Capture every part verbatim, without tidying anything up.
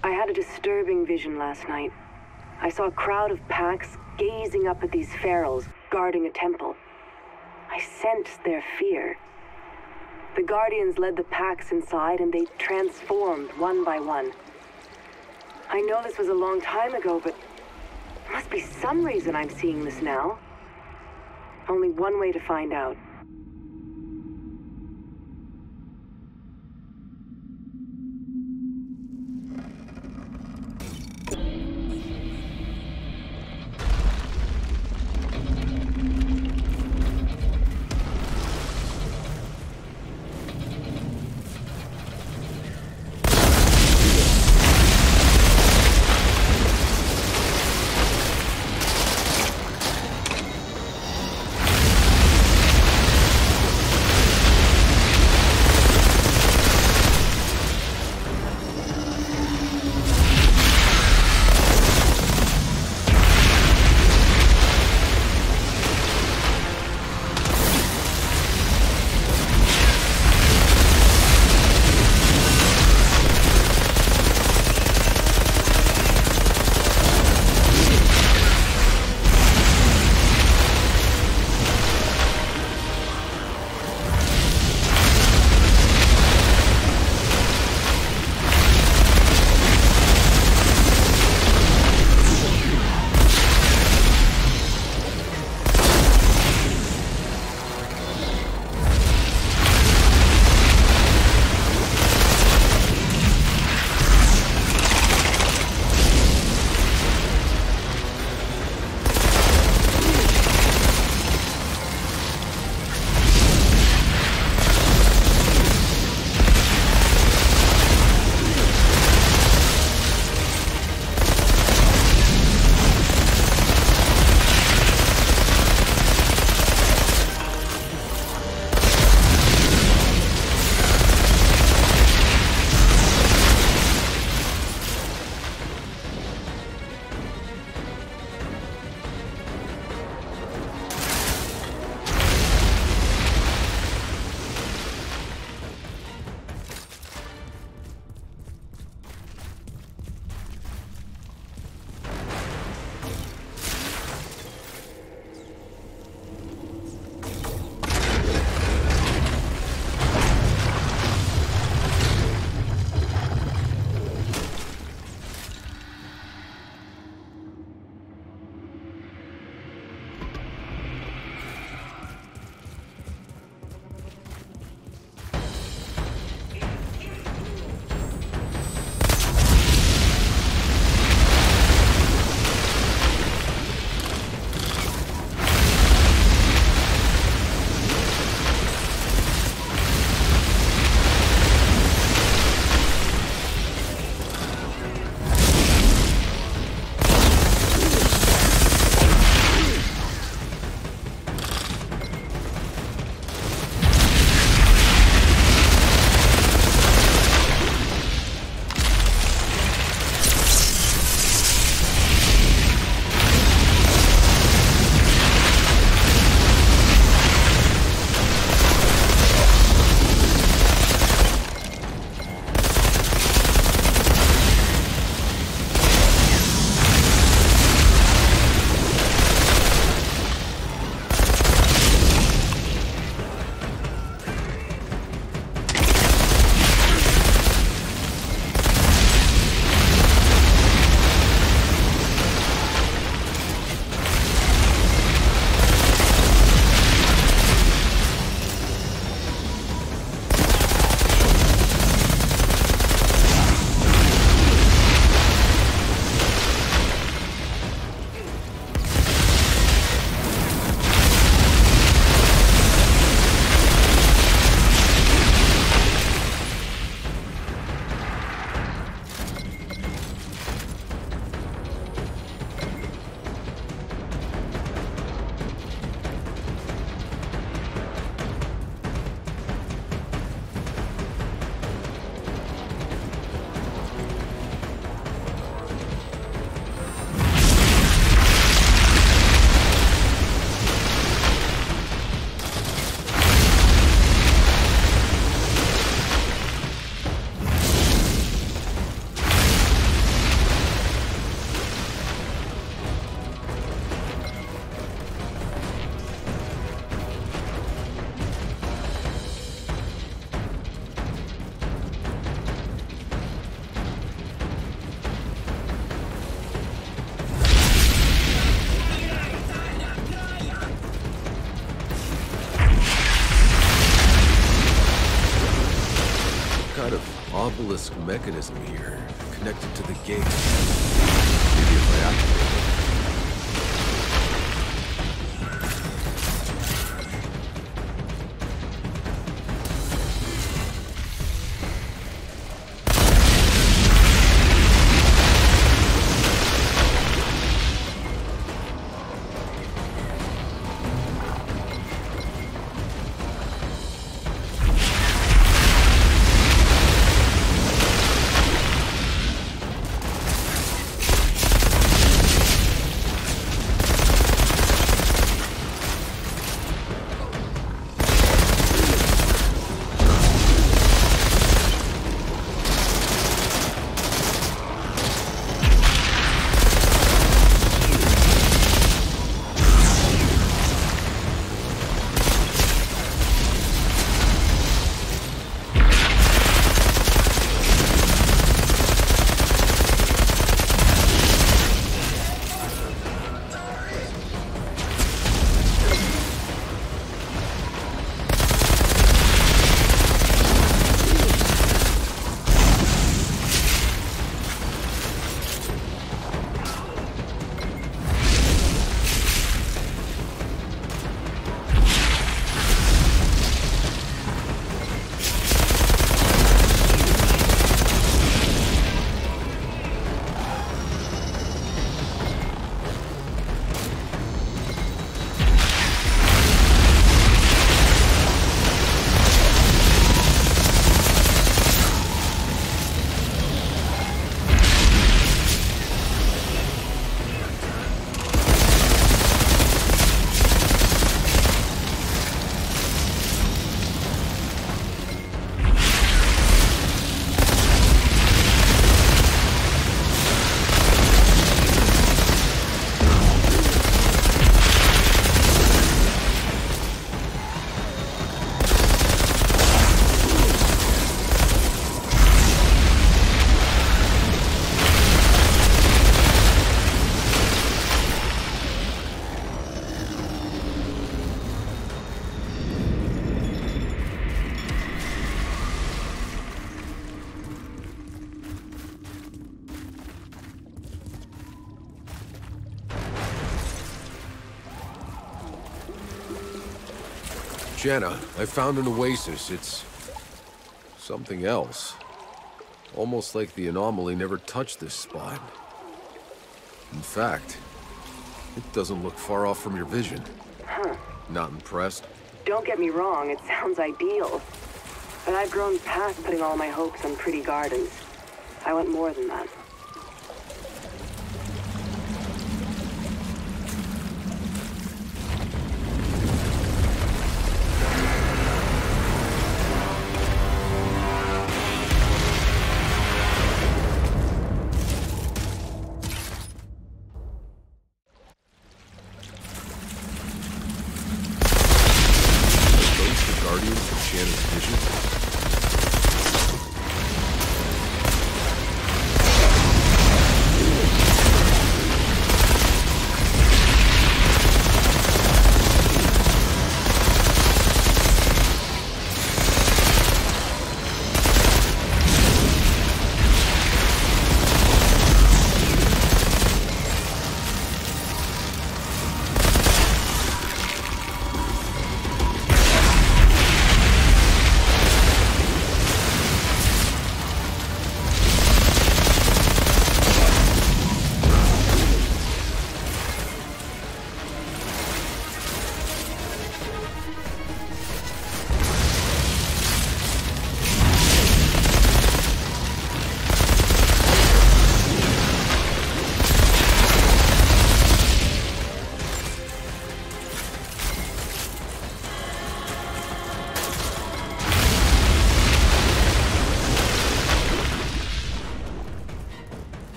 I had a disturbing vision last night. I saw a crowd of Pax gazing up at these ferals guarding a temple. I sensed their fear. The Guardians led the Pax inside and they transformed one by one. I know this was a long time ago, but there must be some reason I'm seeing this now. Only one way to find out. obelisk mechanism here, connected to the gate. Maybe if I activate it. Jenna, I found an oasis. It's something else. Almost like the anomaly never touched this spot. In fact, it doesn't look far off from your vision. Huh. Not impressed? Don't get me wrong, it sounds ideal. But I've grown past putting all my hopes on pretty gardens. I want more than that.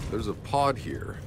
There's a pod here.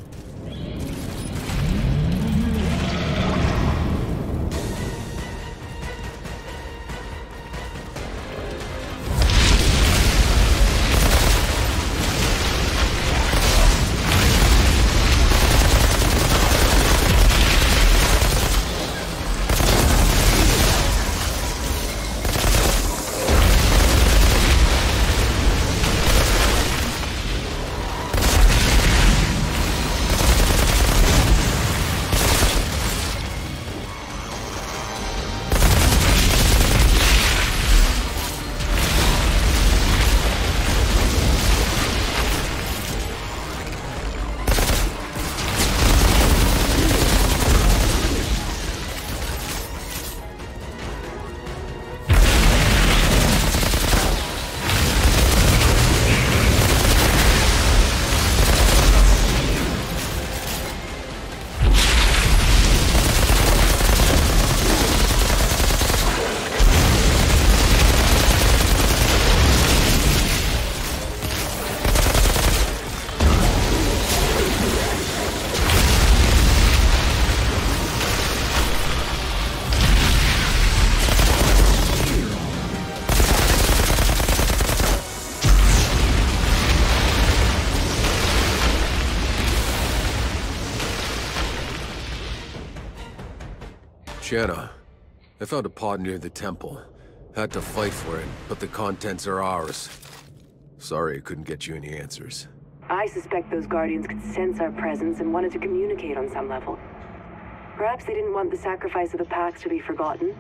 Jenna, I found a pod near the temple. Had to fight for it, but the contents are ours. Sorry I couldn't get you any answers. I suspect those Guardians could sense our presence and wanted to communicate on some level. Perhaps they didn't want the sacrifice of the Pax to be forgotten.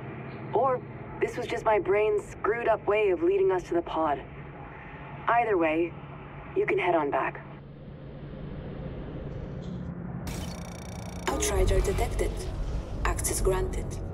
Or this was just my brain's screwed up way of leading us to the pod. Either way, you can head on back. Outrider detected. Access granted.